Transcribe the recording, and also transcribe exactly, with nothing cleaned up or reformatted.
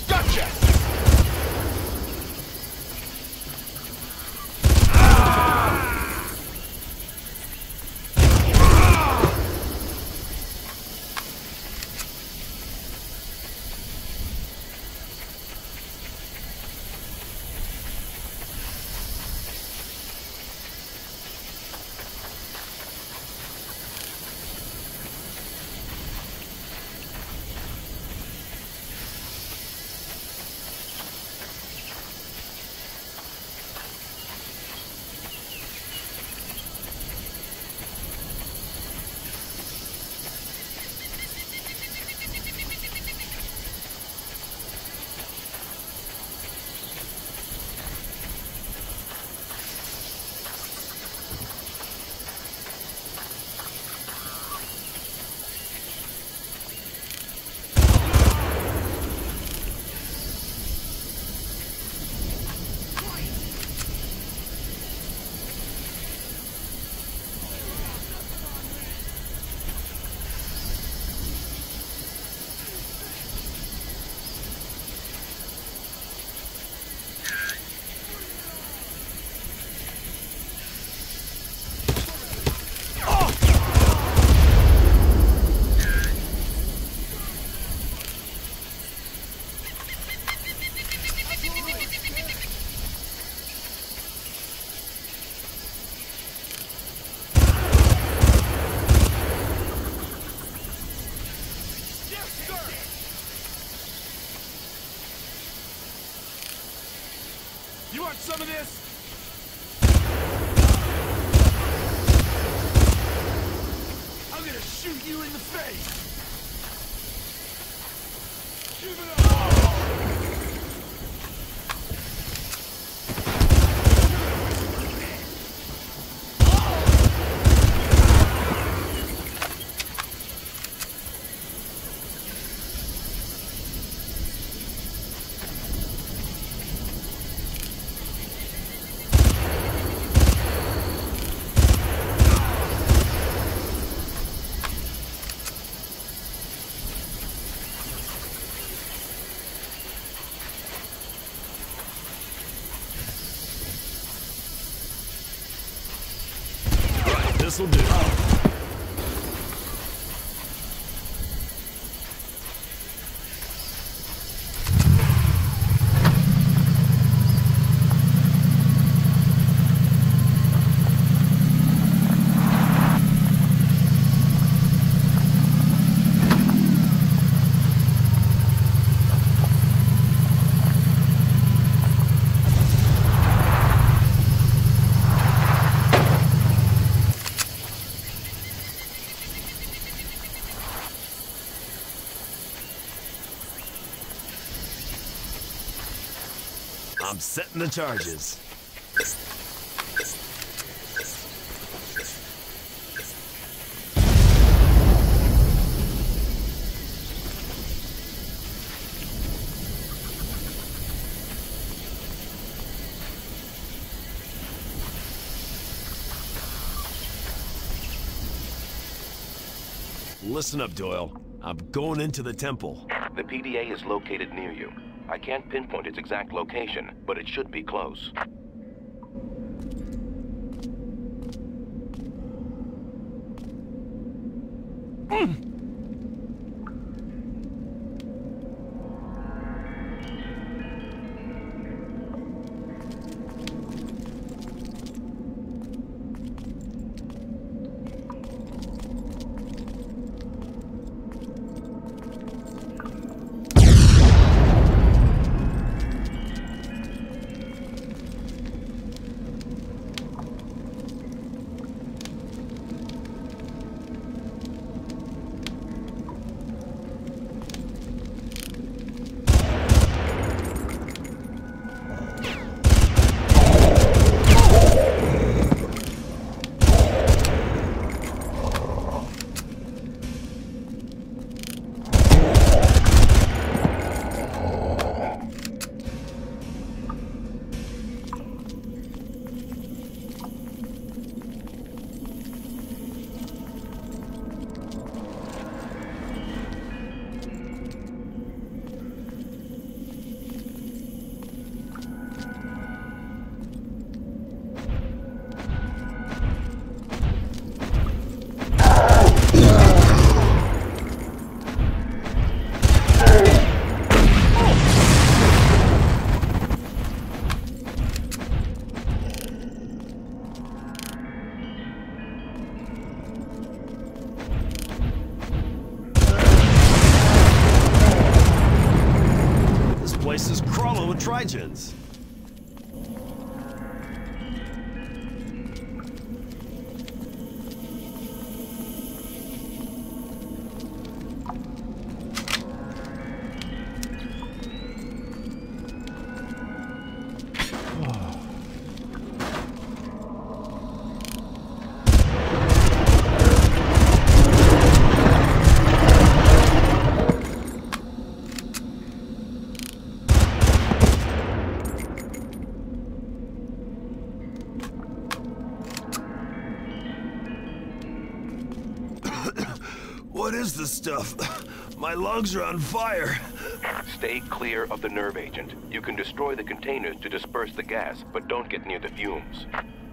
Gotcha! You want some of this? I'm gonna shoot you in the face! Give it up! This'll do. I'm setting the charges. Listen up, Doyle. I'm going into the temple. The P D A is located near you. I can't pinpoint its exact location, but it should be close. Mm. filled with Trigens. What is this stuff? My lungs are on fire. Stay clear of the nerve agent. You can destroy the containers to disperse the gas, but don't get near the fumes.